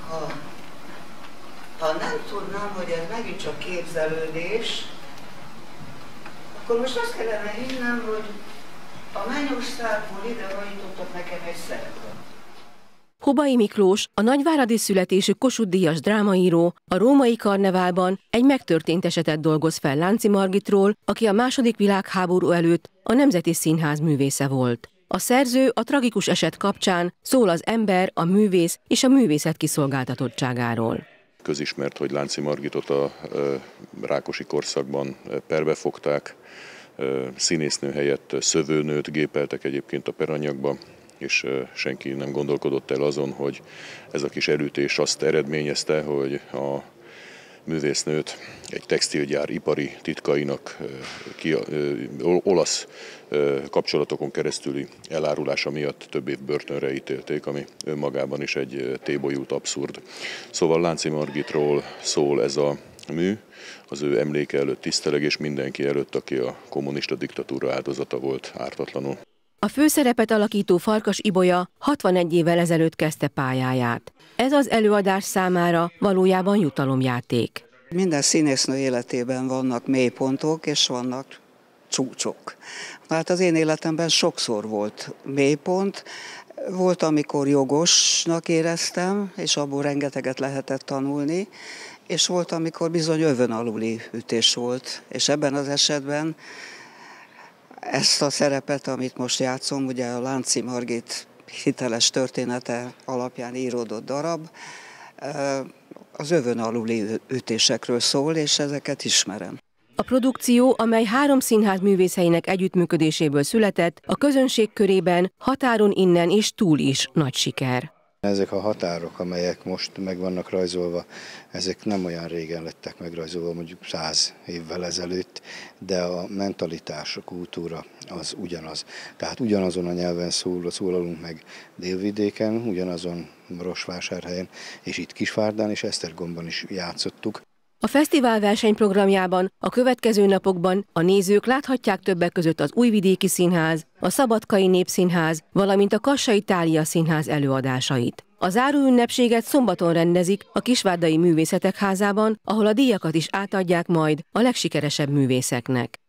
ha, ha nem tudnám, hogy ez megint csak képzelődés, akkor most azt kellene hinnem, hogy a mennyországból idehajítottak nekem egy szerepet. Hubay Miklós, a nagyváradi születésű Kossuth-díjas drámaíró, a római karneválban egy megtörtént esetet dolgoz fel Lánczy Margitról, aki a II. Világháború előtt a Nemzeti Színház művésze volt. A szerző a tragikus eset kapcsán szól az ember, a művész és a művészet kiszolgáltatottságáról. Közismert, hogy Lánczy Margitot a Rákosi korszakban perbe fogták, színésznő helyett szövőnőt gépeltek egyébként a peranyagba, és senki nem gondolkodott el azon, hogy ez a kis elütés azt eredményezte, hogy a művésznőt egy textilgyár ipari titkainak olasz kapcsolatokon keresztüli elárulása miatt több év börtönre ítélték, ami önmagában is egy tébolyult abszurd. Szóval Lánczy Margitról szól ez a mű, az ő emléke előtt tiszteleg, és mindenki előtt, aki a kommunista diktatúra áldozata volt ártatlanul. A főszerepet alakító Farkas Ibolya 61 évvel ezelőtt kezdte pályáját. Ez az előadás számára valójában jutalomjáték. Minden színésznő életében vannak mélypontok és vannak csúcsok. Hát az én életemben sokszor volt mélypont, volt, amikor jogosnak éreztem, és abból rengeteget lehetett tanulni, és volt, amikor bizony övön aluli ütés volt, és ebben az esetben ezt a szerepet, amit most játszom, ugye a Lánczy Margit hiteles története alapján íródott darab, az övön aluli ütésekről szól, és ezeket ismerem. A produkció, amely 3 színház művészeinek együttműködéséből született, a közönség körében határon innen és túl is nagy siker. Ezek a határok, amelyek most meg vannak rajzolva, ezek nem olyan régen lettek megrajzolva, mondjuk 100 évvel ezelőtt, de a mentalitás, a kultúra az ugyanaz. Tehát ugyanazon a nyelven szólalunk meg Délvidéken, ugyanazon Marosvásárhelyen, és itt Kisvárdán és Esztergomban is játszottuk. A fesztivál versenyprogramjában a következő napokban a nézők láthatják többek között az Újvidéki Színház, a Szabadkai Népszínház, valamint a Kassai Thália Színház előadásait. A záróünnepséget szombaton rendezik a Kisvárdai Művészetek Házában, ahol a díjakat is átadják majd a legsikeresebb művészeknek.